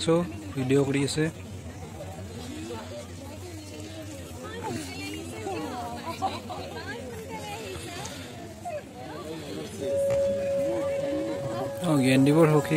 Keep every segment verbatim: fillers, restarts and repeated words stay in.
show video কৰি আছে Oh, Jnandeepৰ hockey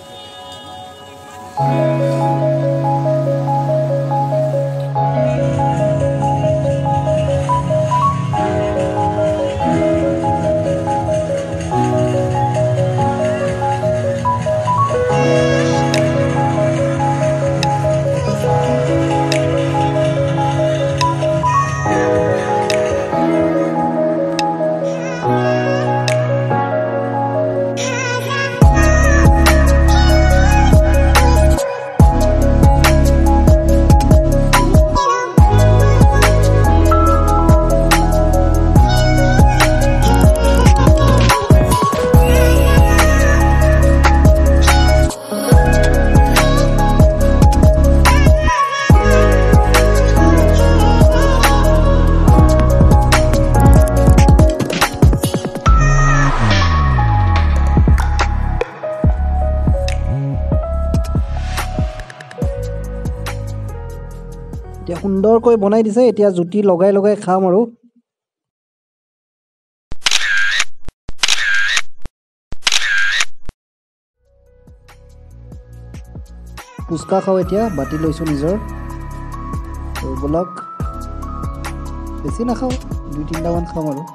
এতিয়া সুন্দৰকৈ বনাই দিছে এতিয়া জুতি লগাই লগাই খাম আৰু পুস্কা খাও এতিয়া বাটি লৈছো নিজৰ তো বলক বেছি না খাও দুই তিনটা মান খাম আৰু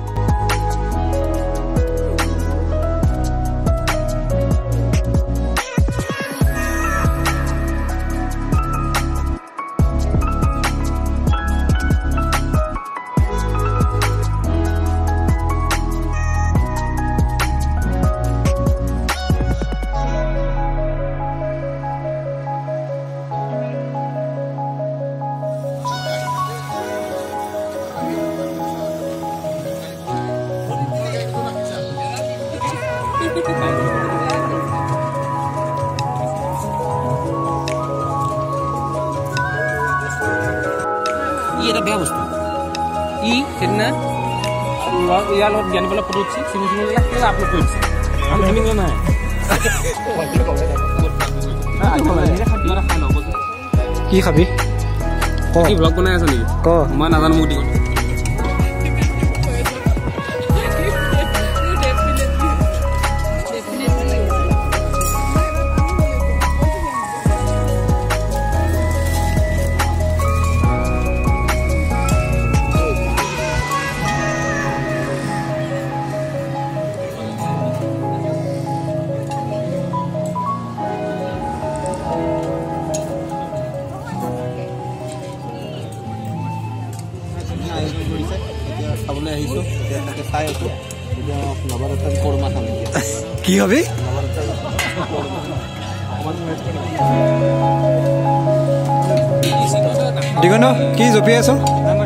এটা বেয়া বস্তু ই সেদিনা ইয়াৰ লগত জ্ঞানী পেলাই ফটো উঠিছে চিনি চিনি কেলা আপলোড কৰিছে আমি চিনি নাই কি খাবি কি ব্লগ বনাই আছ নেকি ক মই নাজানো মোক দি খাবলৈ আহিছো এতিয়া চাই আছো এতিয়া নৱৰত্ন কোৰমা খাম কি হবে দিগন্ত কি জপি আছো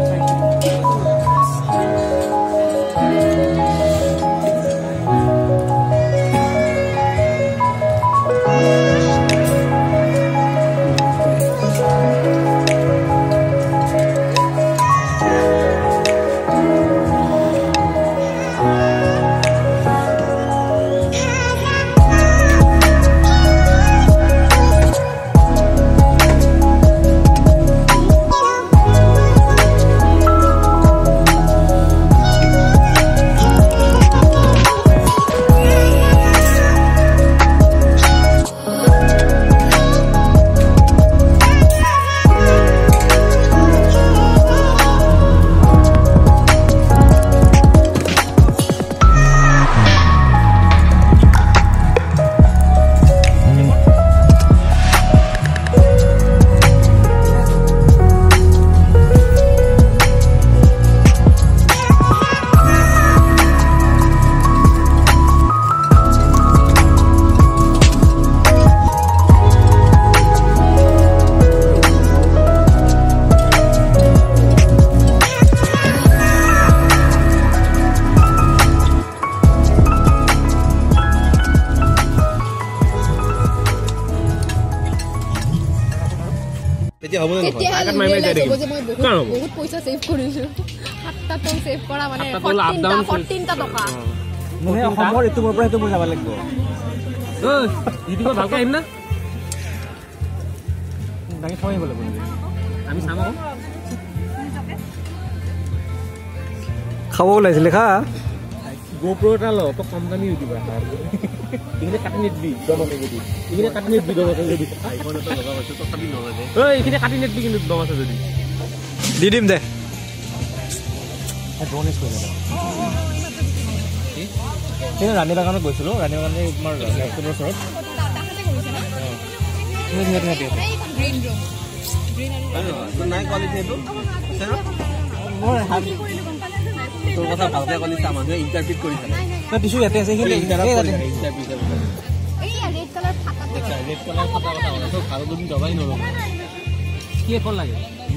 এতিয়া হ'ব না আগত মাই মাই যাই দিম কাৰণ বহুত পইচা সেভ কৰিছো সাতটা টন সেভ কৰা মানে চৌব্বিছ টা টকা মই অসমৰ এটো মোৰ পৰা এটো মোৰ যাব লাগিব ঐ ইদিবা ভালকৈ আহিম না দাঙি থৈ আহিব লাগিব আমি চাম আকৌ খাব ওলাইছিলে খা গোপ্ৰ এটা ল তো কম দামী দিবা এইখিনি কাটি নিদিবি দমতে যদি এইখিনি কাটি নিদিবি দমতে যদি আইফোন এটা লগা হৈছে তো কাটি নলগে ঐ এইখিনি কাটি নিদিবি কিন্তু দম আছে যদি দি দিম দে ড্ৰোনেছ কৰি দে এই ৰাণী বাগানত গৈছিলোঁ ৰাণী বাগানে তোমাৰ ৰেষ্টুৰেণ্টৰ ওচৰত নাই কোৱালিটি এইটো মোৰ তোৰ কথা ভালকে ক'লি চা মানুহে ইণ্টাৰপ্ৰিট কৰি থাকে তই টিচু ইয়াতে আছে সেইখিনি ইণ্টাৰপ্ৰিট ৰেড কালাৰ ফাটা ৰেড কালাৰ ফাটা কথা ক'লে তো ভাল গুণ দবাই নল'ব কি এখন লাগে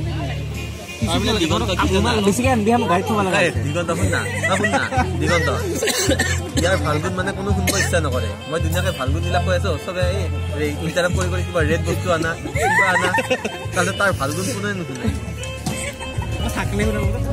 ইয়াৰ ভালগুণ মানে কোনো শুনিব ইচ্ছা নকৰে মই ধুনীয়াকে ভালগুণ বিলাক কৈ আছো চবে ইণ্টাৰপ্ট কৰি কৰি কিবা ৰেড বস্তু আনা কিবা আনা তাৰপিছত তাৰ ভালগুণ কোনোৱে নুশুনে থাকিলে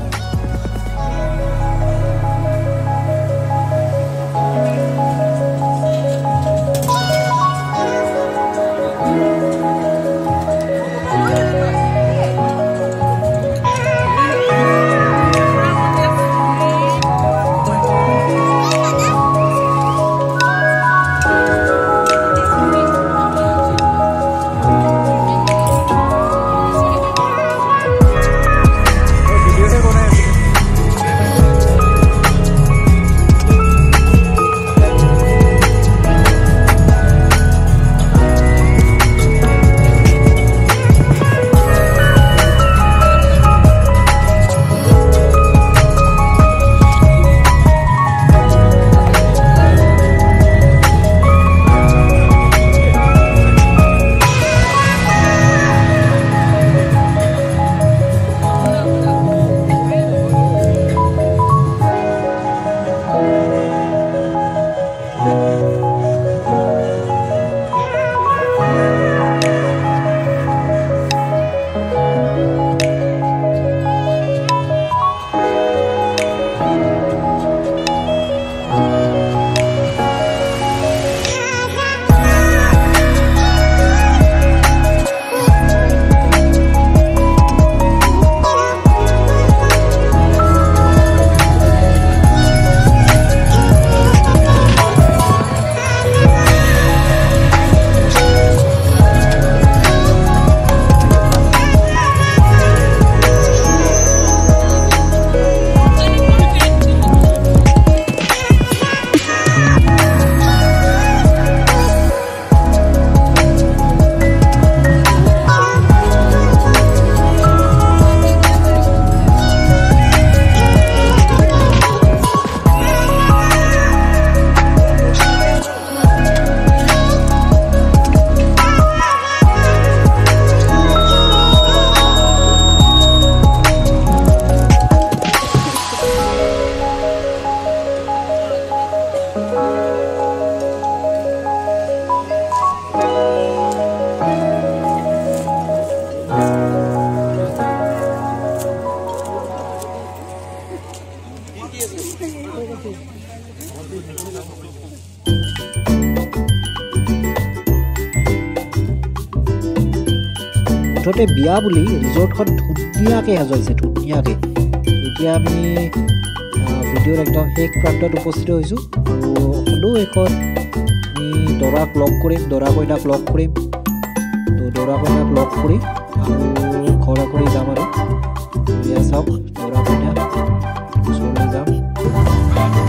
মুঠতে বিয়া বুলি ৰিজৰ্টখন ধুনীয়াকৈ সজাইছে ধুনীয়াকৈ এতিয়া আমি ভিডিঅ'ৰ একদম শেষ প্ৰান্তত উপস্থিত হৈছোঁ আৰু হ'লেও শেষত আমি দৰাক লগ কৰিম দৰা কইনাক লগ কৰিম তো দৰা কইনাক লগ কৰি আৰু ঘৰা কৰি যাম আৰু বিয়া চাওক দৰা কইনা ওচৰলৈ যাম